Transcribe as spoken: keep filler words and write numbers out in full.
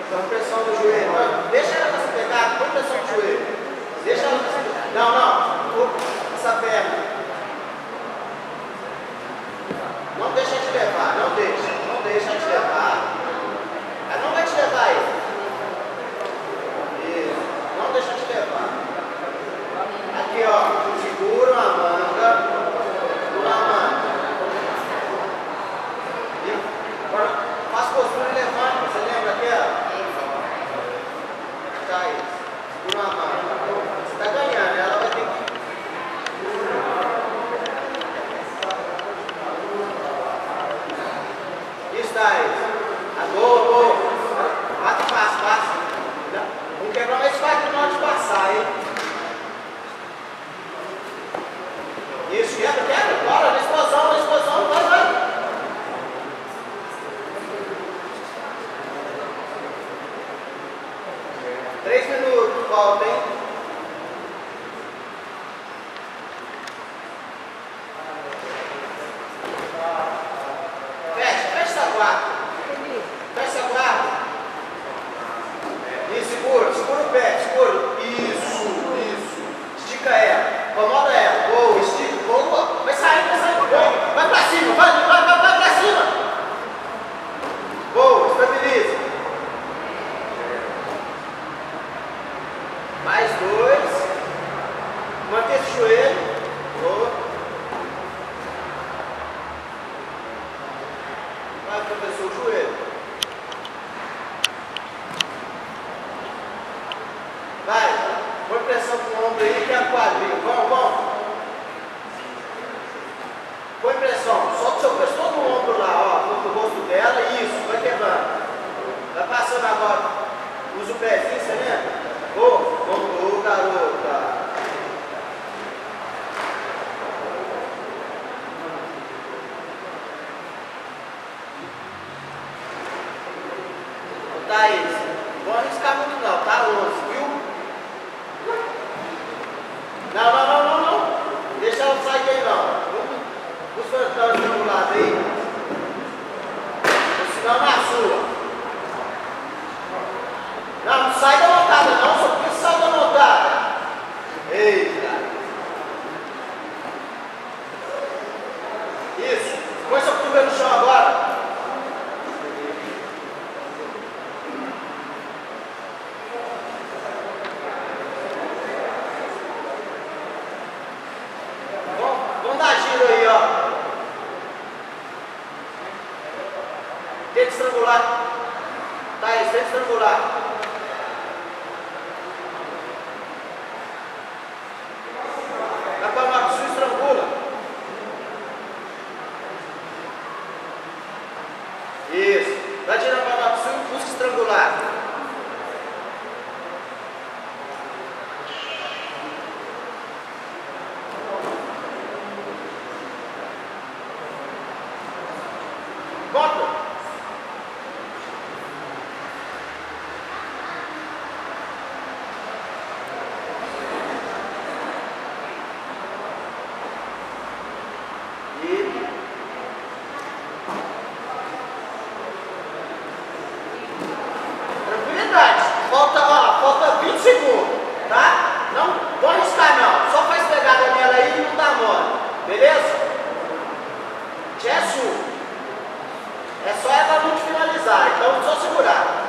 Põe pressão no joelho. Não, deixa ela com essa pegada, põe pressão no joelho. Deixa ela com essa pegada. Não, não. Essa perna. Não deixa te levar, não deixa. Não deixa te levar. Ela não vai te levar aí. Isso. Não deixa te levar. Aqui, ó. Segura uma manga. Segura uma manga. E agora faz postura e levanta. Você lembra aqui, ó? Tá isso. Segura uma manga. Você tá ganhando, ela vai ter que. Isso, Thaís. Boa, boa. Bate fácil, fácil. Vamos quebrar mais fácil na hora de passar, hein? Isso, quebra, quebra. Bora, na explosão, na explosão. Vai, vai. Três minutos, volta, hein? Fecha, fecha essa guarda. Fecha a guarda. E segura, segura o pé, segura. Isso, isso. Estica ela. Acomoda ela. Boa, estica. Boa. Vai sair, vai sair. Boa. Vai pra cima, vai, vai, vai, vai pra cima. Boa, estabiliza. Mais dois. Mantém esse joelho. Boa. Vai, professor, o joelho. Vai, põe pressão com o ombro aí, que é o quadril. Vamos, vamos. Põe pressão. Solta o seu peso todo no ombro lá, ó. No rosto dela. Isso, vai quebrando. Vai passando agora. Usa o pezinho, você lembra? Boa, voltou, garota. Thaís, não vou arriscar muito não, tá? onze, viu? Não, não, não, não, não. Deixa ela sair aí não. Os fantômas do lado aí. Ou senão na sua. Não, não sai da montada não, só porque sai da montada. Eita. Isso. Põe seu cotovelo no chão agora. Tenta estrangular. Thaís, tenta estrangular. Vai para o Marcos, estrangula. Isso. Vai tirando para o Marcos, busca estrangular. Bota. Tranquilidade. Falta, ó, falta vinte segundos, tá? Não vou arriscar não. Só faz pegada nela aí e não dá mole. Beleza? Já é sua. É só ela não te finalizar, então só segurar.